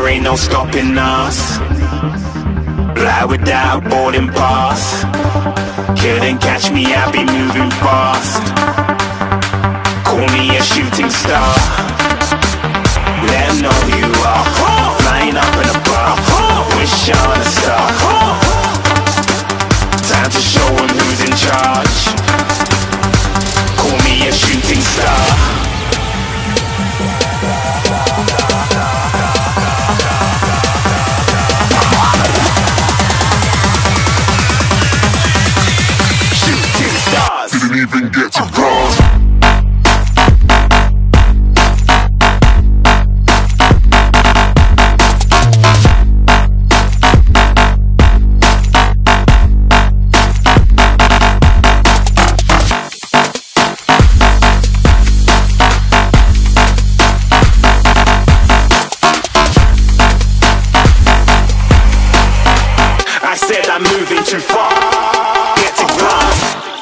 there ain't no stopping us. Fly without boarding pass. Couldn't catch me, I be moving fast. Call me a shooting star. Let 'em know who you are. Flying up in a bar. Wish on a star. Time to show 'em who's in charge. Call me a shooting star. Shooting stars. Didn't even get to cross. I said I'm moving too far. Get to glass.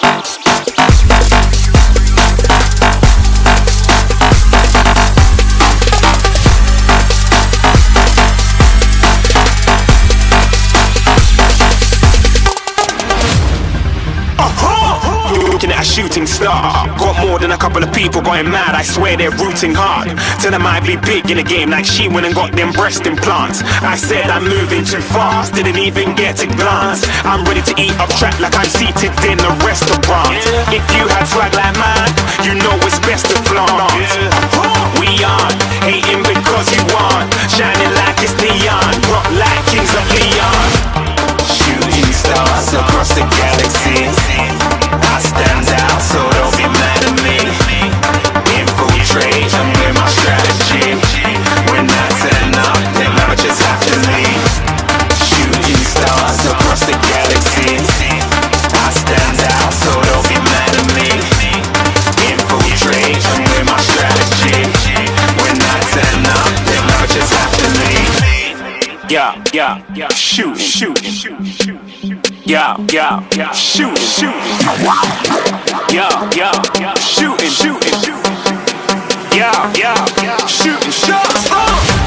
Looking at a shooting star. Got more than a couple of people going mad, I swear they're rooting hard. Tell them I be big in the game like she went and got them breast implants. I said I'm moving too fast, didn't even get to glance. I'm ready to eat up track like I'm seated in a restaurant. If you had swag like mine, you know it's best to flaunt. We aren't hating because you want, shining like it's neon, rock like kings of Leon. Shooting stars across the galaxy. I stand out, so don't be mad at me. Infiltrate, I'm with my strategy. When I turn up, then I just have to leave. Shooting stars across the galaxy. I stand out, so don't be mad at me. Infiltrate, I'm with my strategy. When I turn up, then I just have to leave. Yeah, shooting. Yeah, shooting. Yeah, shooting. Yeah, shooting shots.